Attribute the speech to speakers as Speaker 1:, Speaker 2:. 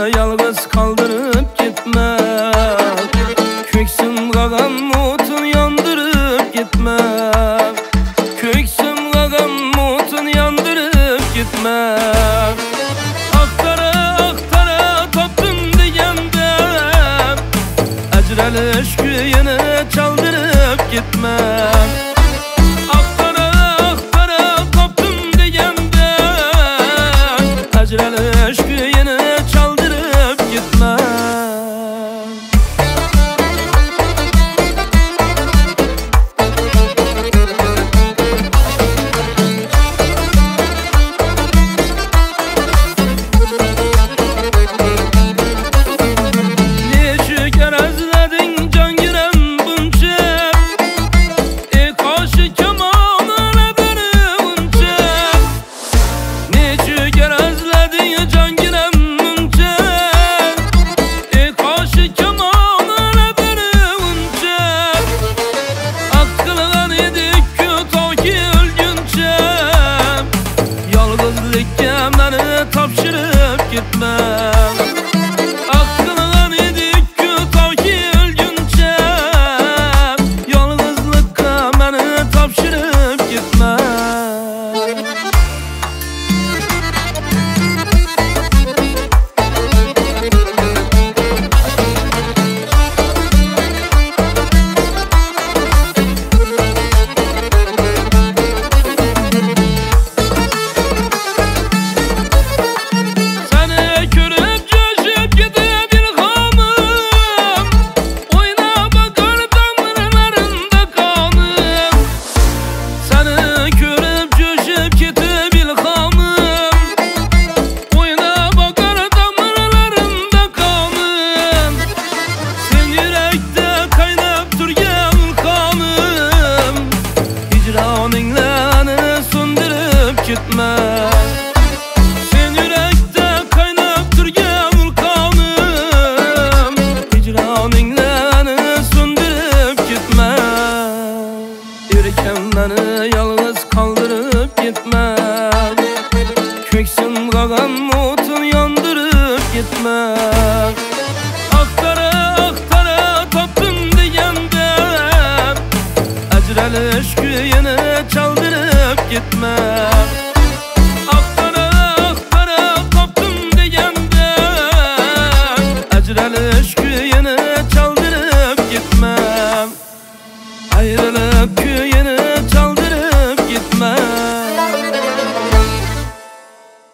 Speaker 1: yalnız kaldırıp gitme. Köksüm qağan mutun yandırıp gitme. Köksüm qağan mutun yandırıp gitme. Aktara aktara toptum degende ecreliş kuyunu çaldırıp gitme. Aktara aktara toptum degende ecreliş kuyunu çaldırıp gitme. Beni tapşırıp gitme. Aklından edik ki ta ki ölgünce yalnızlıkka beni tapşırıp gitme. Gitme. Sen yürekte kaynap durgan vulkanım, hicranınla söndürüp gitme. Yürüken beni yalnız kaldırıp gitme. Köksüm qağan mutun yandırıp gitme. Aktara aktara toptum degende ecreliş kuyunu çaldırıp gitme.